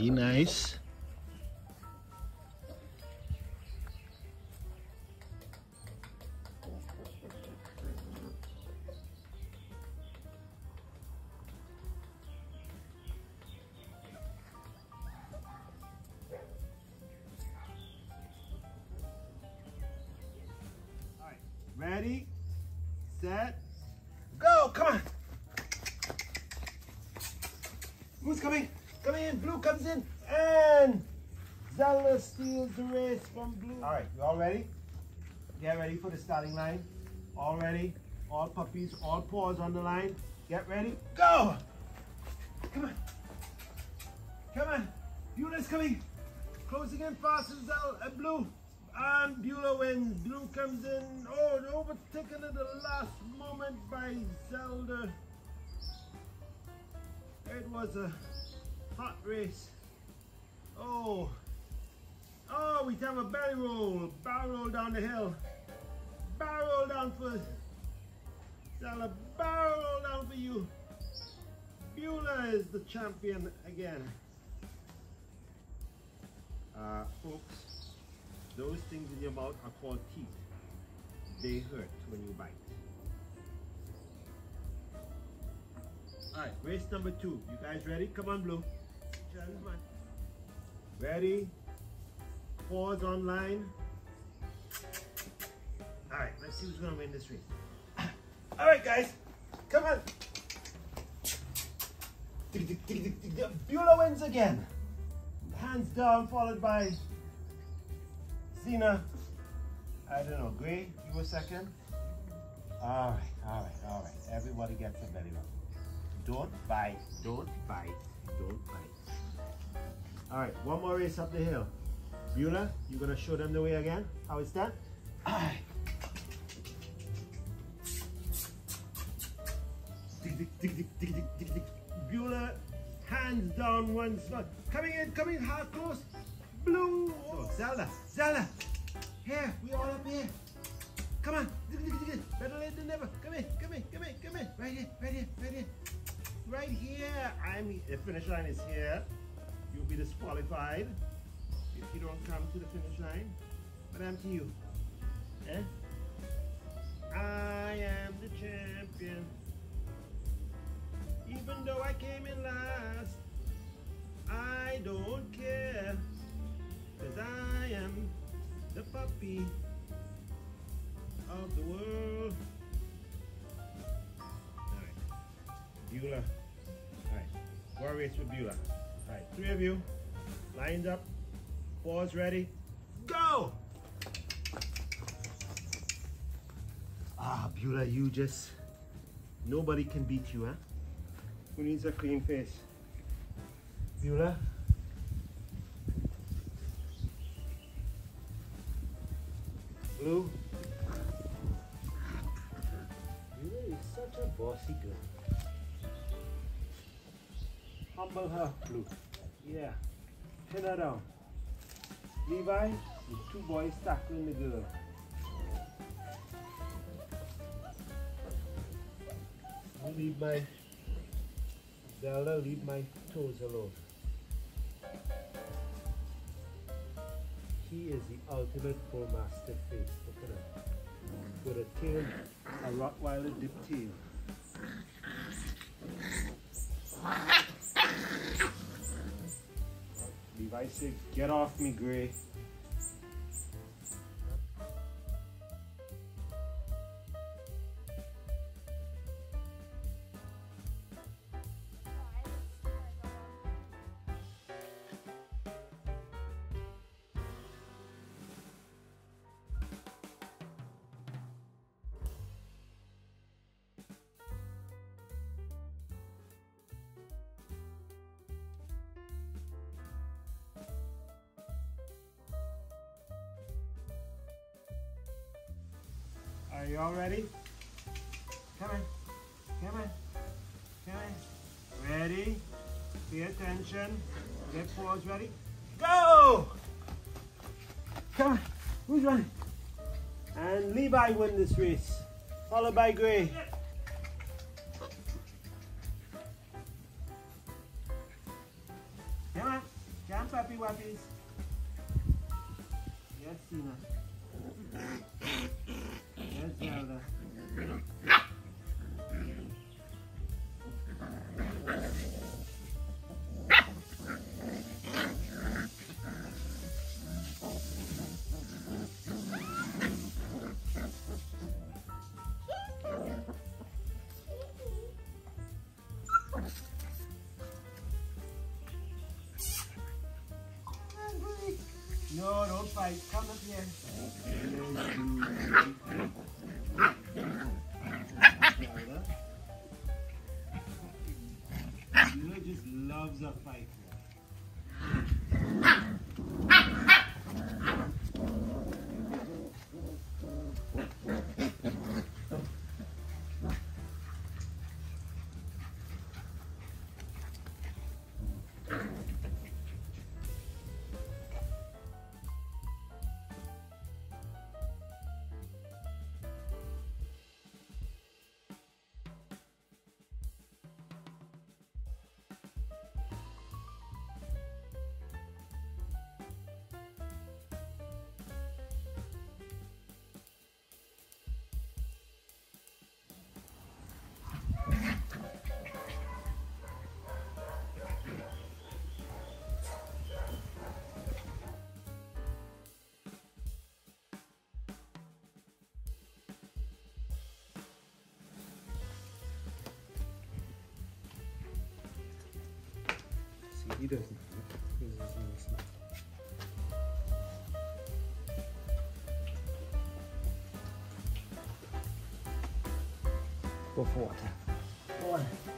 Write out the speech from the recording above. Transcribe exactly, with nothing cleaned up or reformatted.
Be nice. Ready, set, go! Come on! Who's coming? Coming in. Blue comes in, and Zelda steals the race from Blue. All right, you all ready? Get ready for the starting line. All ready? All puppies, all paws on the line. Get ready, go! Come on. Come on. Beulah's coming. Closing in fast as Zelda and Blue. And Beulah wins. Blue comes in. Oh, overtaken at the last moment by Zelda. It was a hot race. Oh. Oh, we have a belly roll. Barrel roll down the hill. Barrel roll down for Zelda. Barrel roll down for you. Beulah is the champion again. Uh, folks. Those things in your mouth are called teeth. They hurt when you bite. Alright, race number two. You guys ready? Come on, Blue. Gentlemen. Ready? Pause online. Alright, let's see who's gonna win this race. Alright, guys. Come on. Beulah wins again. Hands down, followed by Zena. I don't know, Gray, you were second? All right, all right, all right. Everybody gets a belly rub. Don't bite, don't bite, don't bite. All right, one more race up the hill. Beulah, you gonna show them the way again? How it's done? All right. Beulah, hands down one slot. Coming in, coming hard close. Blue. Oh, Zelda, Zelda. Here, we all up here. Come on. Better late than never. Come in, come in, come in, come in. Right here, right here, right here. Right here. I'm the finish line is here. You'll be disqualified if you don't come to the finish line. But I'm to you. Eh? I am the champion. Even though I came in last, I don't care. Cause I am the puppy of the world. Alright. Beulah. Alright. Go race with Beulah. Alright, three of you. Lines up. Pause ready. Go! Ah, Beulah, you just nobody can beat you, huh? Who needs a clean face? Beulah? Blue? Beulah is such a bossy girl. Humble her, Blue. Yeah. Pin her down. Levi, the two boys tackling the girl. I leave my Zelda, leave my toes alone. He is the ultimate bull mastiff face. Look at him. With a tail, a Rottweiler dip tail. Levi said, get off me, Gray. Are you all ready? Come on, come on, come on. Ready? Pay attention. Get pause ready. Go! Come on, who's running? And Levi win this race, followed by Gray. Come on, Wappy Wappies. Yes, Tina. Yes, Zelda. No, don't fight. Come up here. Luna just loves a fight. He doesn't. He doesn't listen. Go for water. Go on.